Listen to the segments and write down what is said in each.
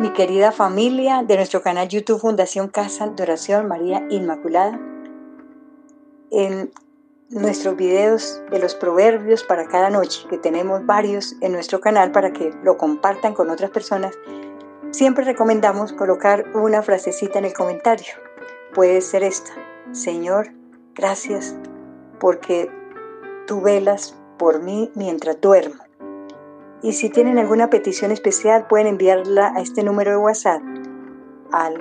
mi querida familia de nuestro canal YouTube Fundación Casa de Oración María Inmaculada. En nuestros videos de los proverbios para cada noche, que tenemos varios en nuestro canal para que lo compartan con otras personas, siempre recomendamos colocar una frasecita en el comentario. Puede ser esta: Señor, gracias porque tú velas por mí mientras duermo. Y si tienen alguna petición especial, pueden enviarla a este número de WhatsApp al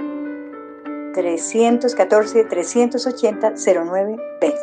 314-380-0920.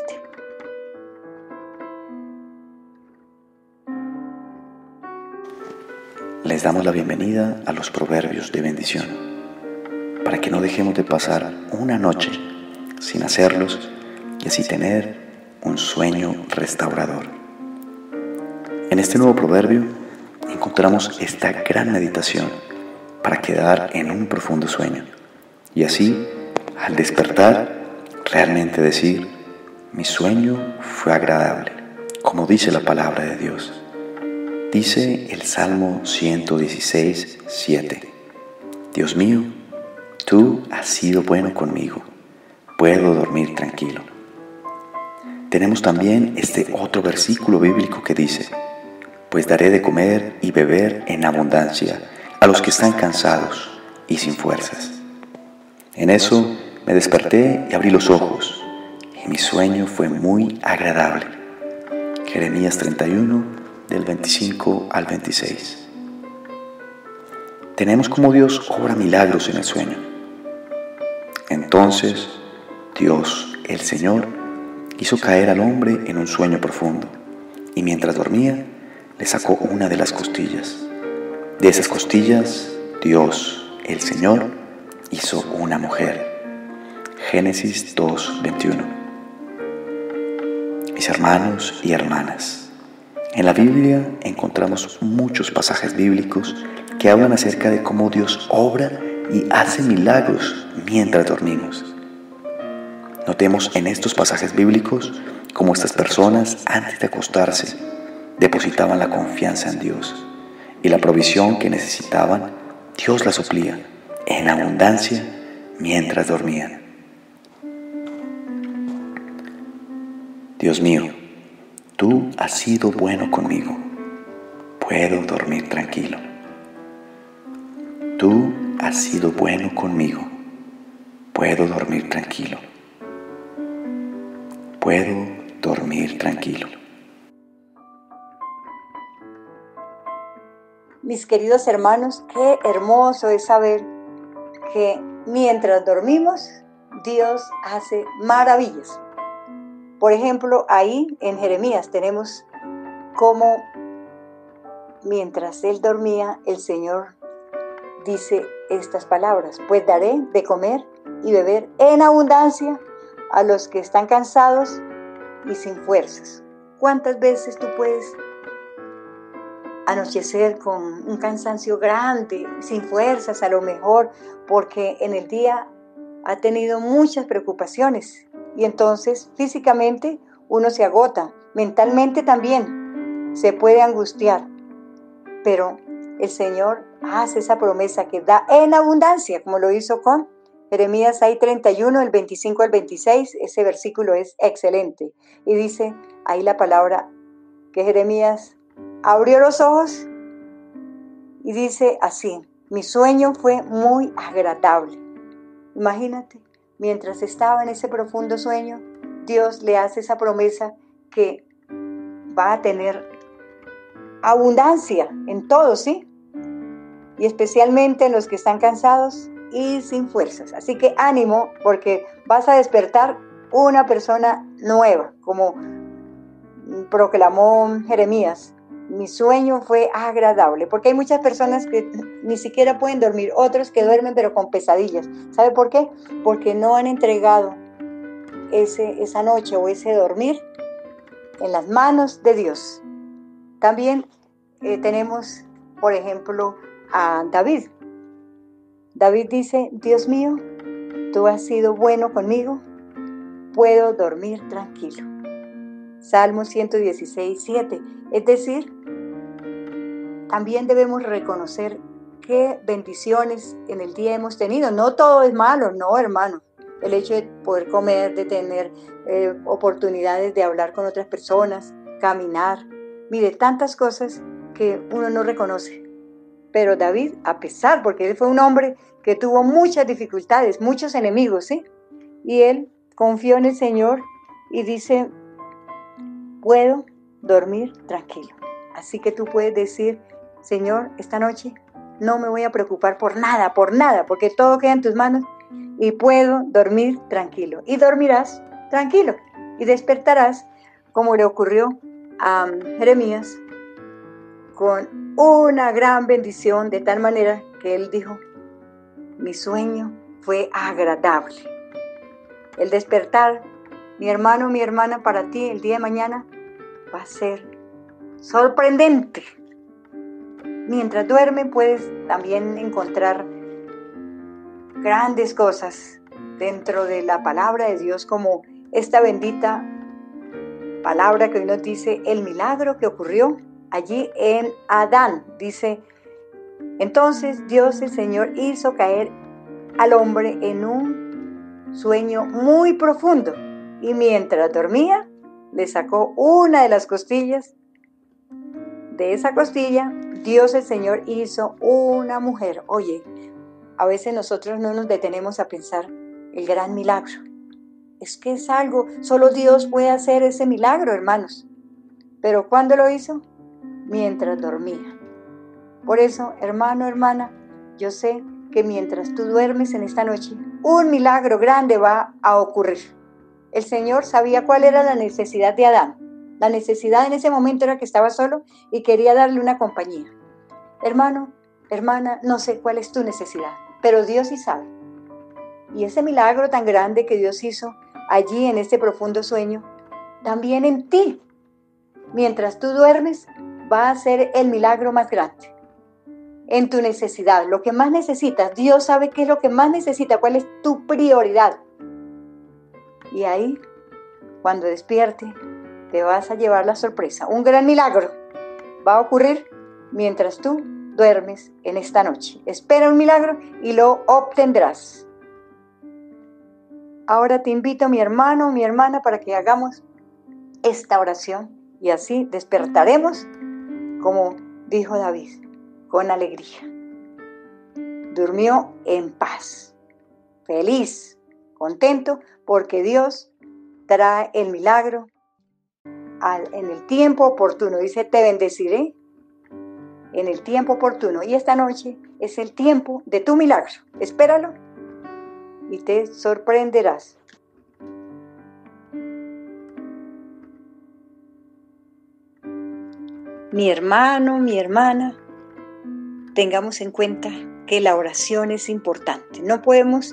Les damos la bienvenida a los proverbios de bendición, para que no dejemos de pasar una noche sin hacerlos y así tener un sueño restaurador. En este nuevo proverbio encontramos esta gran meditación para quedar en un profundo sueño y así, al despertar, realmente decir: mi sueño fue agradable, como dice la palabra de Dios. Dice el Salmo 116, 7: Dios mío, tú has sido bueno conmigo, puedo dormir tranquilo. Tenemos también este otro versículo bíblico que dice: pues daré de comer y beber en abundancia a los que están cansados y sin fuerzas. En eso me desperté y abrí los ojos, y mi sueño fue muy agradable. Jeremías 31, del 25 al 26. Tenemos como Dios obra milagros en el sueño. Entonces, Dios, el Señor, hizo caer al hombre en un sueño profundo, y mientras dormía, le sacó una de las costillas. De esas costillas, Dios, el Señor, hizo una mujer. Génesis 2:21. Mis hermanos y hermanas, en la Biblia encontramos muchos pasajes bíblicos que hablan acerca de cómo Dios obra y hace milagros mientras dormimos. Notemos en estos pasajes bíblicos cómo estas personas, antes de acostarse, depositaban la confianza en Dios y la provisión que necesitaban, Dios la suplía en abundancia mientras dormían. Dios mío, tú has sido bueno conmigo, puedo dormir tranquilo. Tú has sido bueno conmigo, puedo dormir tranquilo. Puedo dormir tranquilo. Mis queridos hermanos, qué hermoso es saber que mientras dormimos, Dios hace maravillas. Por ejemplo, ahí en Jeremías tenemos cómo mientras él dormía, el Señor dice estas palabras: pues daré de comer y beber en abundancia a los que están cansados y sin fuerzas. ¿Cuántas veces tú puedes anochecer con un cansancio grande, sin fuerzas a lo mejor, porque en el día ha tenido muchas preocupaciones y entonces físicamente uno se agota, mentalmente también se puede angustiar, pero el Señor hace esa promesa que da en abundancia, como lo hizo con Jeremías 6:31, del 25 al 26, ese versículo es excelente. Y dice ahí la palabra que Jeremías abrió los ojos y dice así: mi sueño fue muy agradable. Imagínate, mientras estaba en ese profundo sueño, Dios le hace esa promesa que va a tener abundancia en todo, ¿sí? Y especialmente en los que están cansados y sin fuerzas. Así que ánimo, porque vas a despertar una persona nueva, como proclamó Jeremías. Mi sueño fue agradable, porque hay muchas personas que ni siquiera pueden dormir, otros que duermen pero con pesadillas. ¿Sabe por qué? Porque no han entregado esa noche o ese dormir en las manos de Dios. También tenemos, por ejemplo, a David. David dice: Dios mío, tú has sido bueno conmigo, puedo dormir tranquilo. Salmo 116, 7. Es decir, también debemos reconocer qué bendiciones en el día hemos tenido. No todo es malo, no, hermano. El hecho de poder comer, de tener oportunidades de hablar con otras personas, caminar. Mire, tantas cosas que uno no reconoce. Pero David, a pesar, porque él fue un hombre que tuvo muchas dificultades, muchos enemigos, ¿sí? Y él confió en el Señor y dice, puedo dormir tranquilo. Así que tú puedes decir, Señor, esta noche no me voy a preocupar por nada, porque todo queda en tus manos y puedo dormir tranquilo. Y dormirás tranquilo y despertarás como le ocurrió a Jeremías con una gran bendición, de tal manera que él dijo, mi sueño fue agradable. El despertar, mi hermano, mi hermana, para ti el día de mañana va a ser sorprendente. Mientras duerme puedes también encontrar grandes cosas dentro de la palabra de Dios, como esta bendita palabra que hoy nos dice el milagro que ocurrió allí en Adán. Dice, entonces Dios el Señor hizo caer al hombre en un sueño muy profundo y mientras dormía le sacó una de las costillas. De esa costilla Dios el Señor hizo una mujer. Oye, a veces nosotros no nos detenemos a pensar el gran milagro. Es que es algo, solo Dios puede hacer ese milagro, hermanos. Pero ¿cuándo lo hizo? Mientras dormía. Por eso, hermano, hermana, yo sé que mientras tú duermes en esta noche, un milagro grande va a ocurrir. El Señor sabía cuál era la necesidad de Adán. La necesidad en ese momento era que estaba solo y quería darle una compañía. Hermano, hermana, no sé cuál es tu necesidad, pero Dios sí sabe. Y ese milagro tan grande que Dios hizo allí en este profundo sueño, también en ti, mientras tú duermes, va a ser el milagro más grande. En tu necesidad, lo que más necesitas, Dios sabe qué es lo que más necesitas, cuál es tu prioridad. Y ahí, cuando despierte, te vas a llevar la sorpresa. Un gran milagro va a ocurrir mientras tú duermes en esta noche. Espera un milagro y lo obtendrás. Ahora te invito, mi hermano, mi hermana, para que hagamos esta oración y así despertaremos, como dijo David, con alegría. Durmió en paz, feliz, contento, porque Dios trae el milagro en el tiempo oportuno. Dice, te bendeciré en el tiempo oportuno. Y esta noche es el tiempo de tu milagro. Espéralo y te sorprenderás. Mi hermano, mi hermana, tengamos en cuenta que la oración es importante. No podemos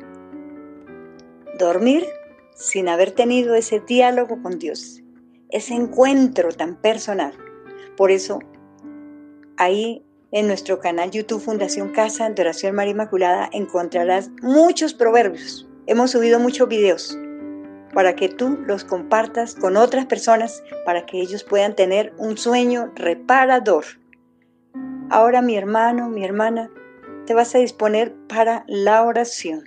dormir sin haber tenido ese diálogo con Dios, ese encuentro tan personal. Por eso, ahí en nuestro canal YouTube Fundación Casa de Oración María Inmaculada encontrarás muchos proverbios. Hemos subido muchos videos para que tú los compartas con otras personas, para que ellos puedan tener un sueño reparador. Ahora, mi hermano, mi hermana, te vas a disponer para la oración.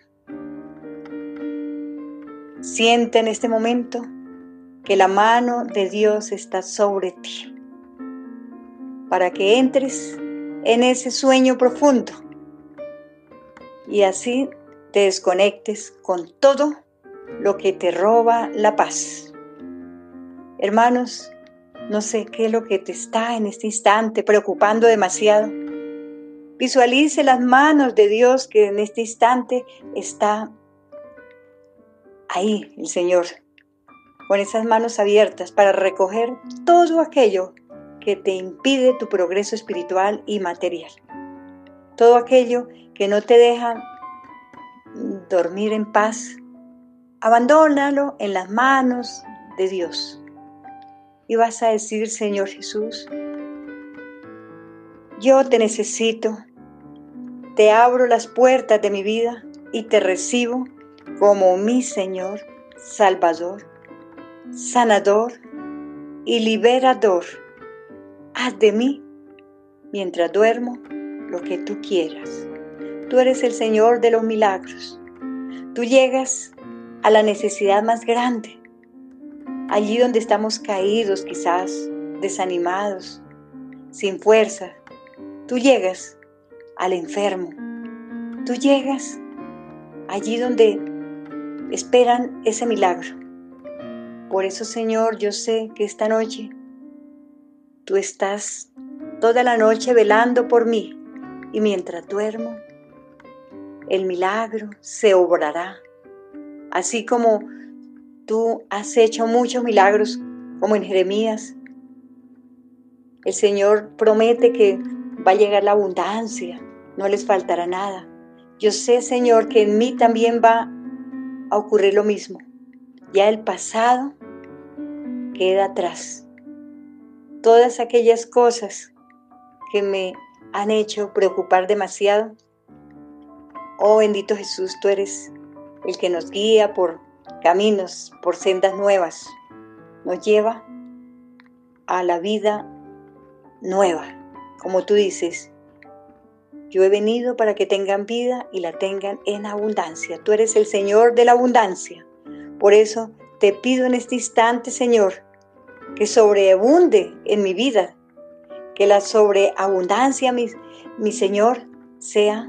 Siente en este momento que la mano de Dios está sobre ti, para que entres en ese sueño profundo y así te desconectes con todo lo que te roba la paz. Hermanos, no sé qué es lo que te está en este instante preocupando demasiado. Visualice las manos de Dios que en este instante está ahí el Señor, con esas manos abiertas para recoger todo aquello que te impide tu progreso espiritual y material. Todo aquello que no te deja dormir en paz, abandónalo en las manos de Dios. Y vas a decir, Señor Jesús, yo te necesito, te abro las puertas de mi vida y te recibo como mi Señor, Salvador, sanador y liberador. Haz de mí, mientras duermo, lo que tú quieras. Tú eres el Señor de los milagros. Tú llegas a la necesidad más grande, allí donde estamos caídos, quizás desanimados, sin fuerza. Tú llegas al enfermo. Tú llegas allí donde esperan ese milagro. Por eso, Señor, yo sé que esta noche tú estás toda la noche velando por mí, y mientras duermo, el milagro se obrará. Así como tú has hecho muchos milagros, como en Jeremías, el Señor promete que va a llegar la abundancia, no les faltará nada. Yo sé, Señor, que en mí también va a ocurrir lo mismo. Ya el pasado queda atrás. Todas aquellas cosas que me han hecho preocupar demasiado. Oh bendito Jesús, tú eres el que nos guía por caminos, por sendas nuevas. Nos lleva a la vida nueva. Como tú dices, yo he venido para que tengan vida y la tengan en abundancia. Tú eres el Señor de la abundancia. Por eso te pido en este instante, Señor, que sobreabunde en mi vida, que la sobreabundancia, mi Señor, sea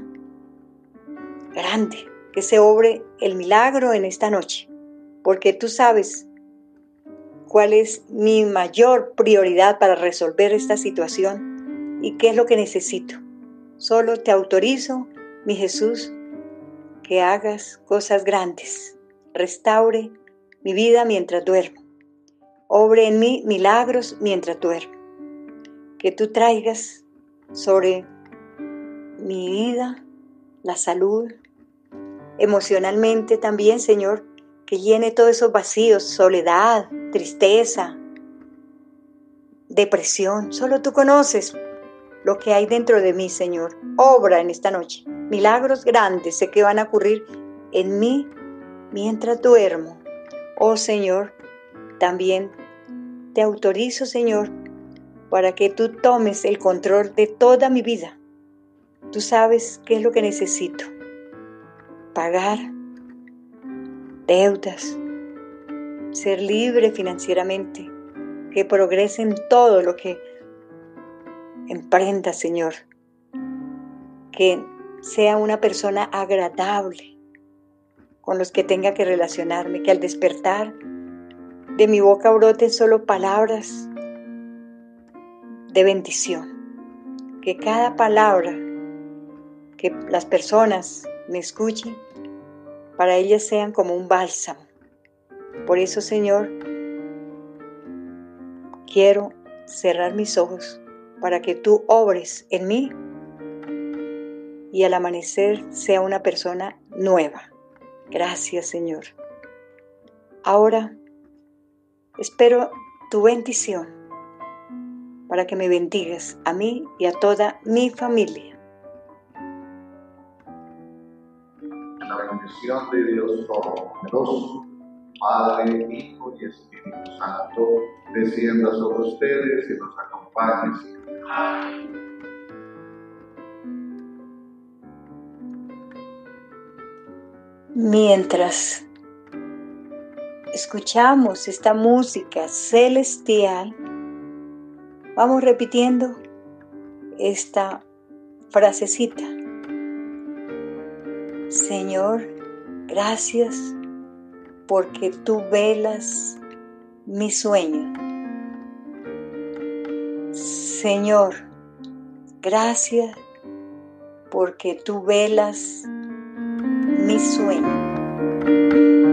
grande, que se obre el milagro en esta noche, porque tú sabes cuál es mi mayor prioridad para resolver esta situación y qué es lo que necesito. Solo te autorizo, mi Jesús, que hagas cosas grandes, restaure mi vida mientras duermo, obre en mí milagros mientras duermo, que tú traigas sobre mi vida la salud, emocionalmente también, Señor, que llene todos esos vacíos, soledad, tristeza, depresión. Solo tú conoces lo que hay dentro de mí, Señor. Obra en esta noche. Milagros grandes sé que van a ocurrir en mí mientras duermo. Oh Señor, también te autorizo, Señor, para que tú tomes el control de toda mi vida. Tú sabes qué es lo que necesito. Pagar deudas, ser libre financieramente, que progrese en todo lo que emprenda, Señor, que sea una persona agradable con los que tenga que relacionarme, que al despertar de mi boca broten solo palabras de bendición, que cada palabra que las personas me escuchen, para ellas sean como un bálsamo. Por eso, Señor, quiero cerrar mis ojos para que tú obres en mí y al amanecer sea una persona nueva. Gracias, Señor. Ahora espero tu bendición para que me bendigas a mí y a toda mi familia. La bendición de Dios Todopoderoso, Padre, Hijo y Espíritu Santo, descienda sobre ustedes y los acompañe siempre. Amén. Mientras escuchamos esta música celestial, vamos repitiendo esta frasecita. Señor, gracias porque tú velas mi sueño. Señor, gracias porque tú velas mi sueño.